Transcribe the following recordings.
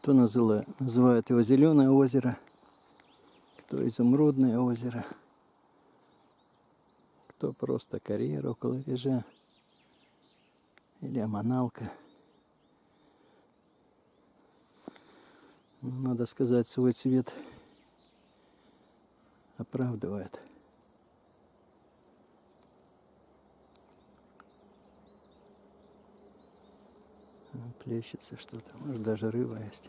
Кто называет его Зеленое озеро, кто Изумрудное озеро, кто просто карьера около Режа или Аманалка. Но, надо сказать, свой цвет оправдывает. Плещется что-то, может даже рыба есть.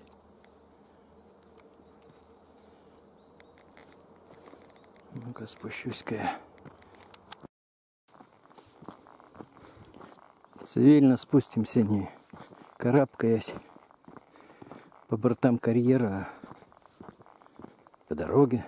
Ну-ка спущусь-ка я. Цивильно спустимся, не карабкаясь по бортам карьера, а по дороге.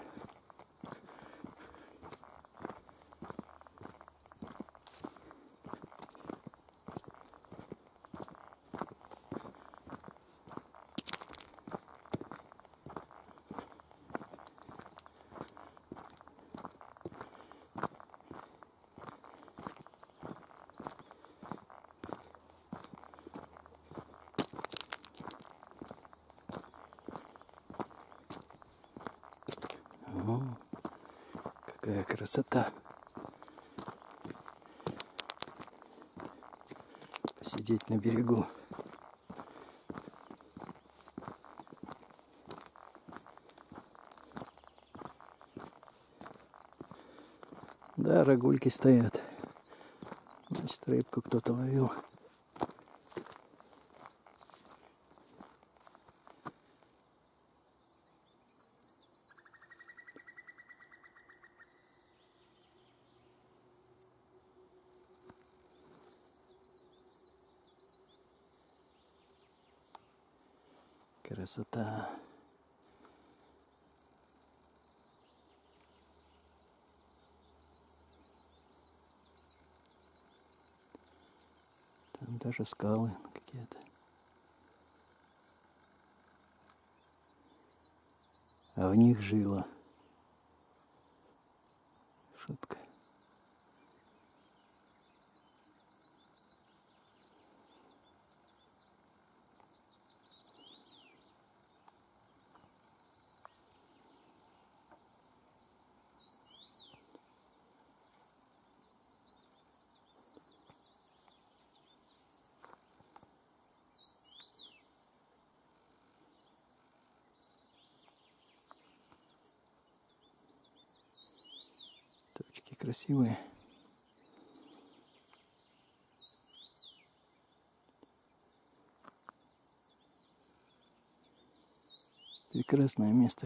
О, какая красота! Посидеть на берегу. Да, рогульки стоят. Значит, рыбку кто-то ловил. Красота. Там даже скалы какие-то. А в них жило. Шутка. Точки красивые. Прекрасное место.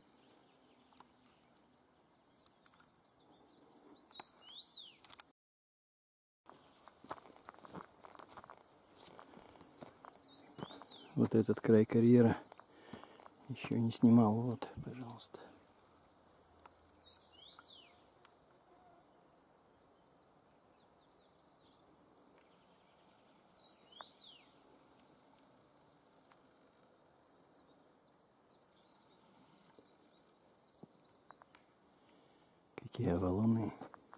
Вот этот край карьера еще не снимал. Вот, пожалуйста. Какие валуны.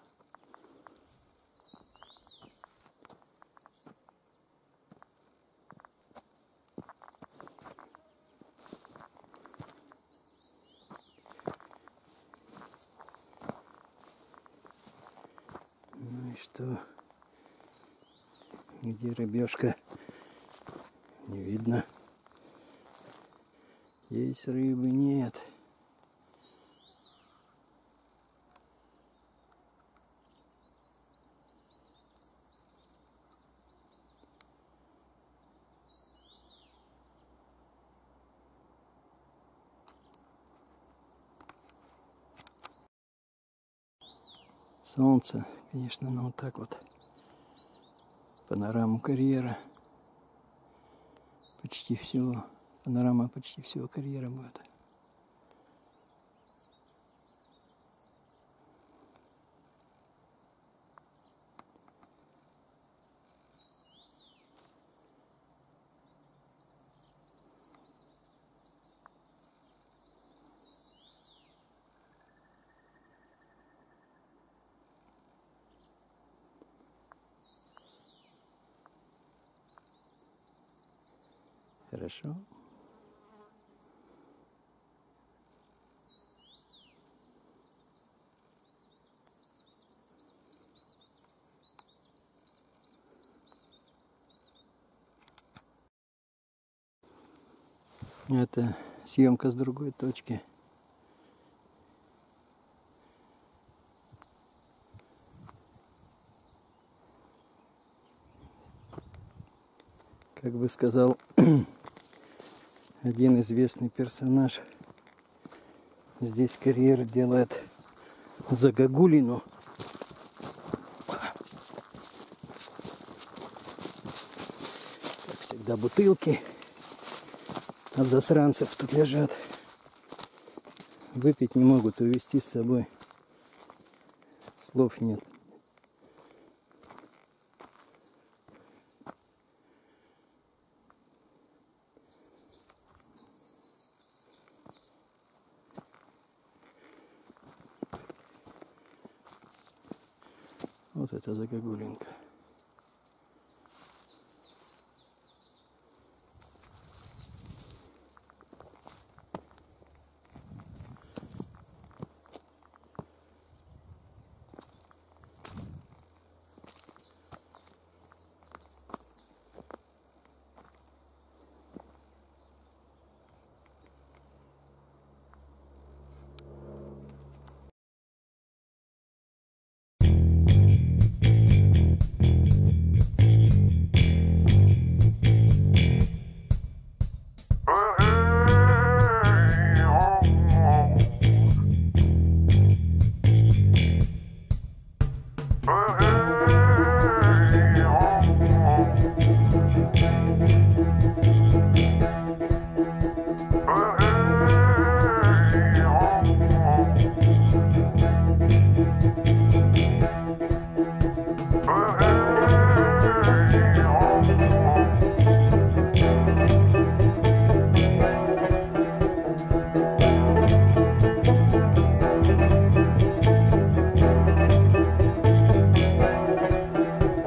Ну и что? Где рыбешка? Не видно. Есть рыбы? Нет. Солнце, конечно, но вот так вот. Панораму карьера. Почти всего. Панорама почти всего карьера будет. Хорошо. Это съемка с другой точки. Как бы сказал один известный персонаж, здесь карьер делает загогулину. Как всегда, бутылки от засранцев тут лежат. Выпить не могут, увезти с собой. Слов нет. Вот это загогулинка.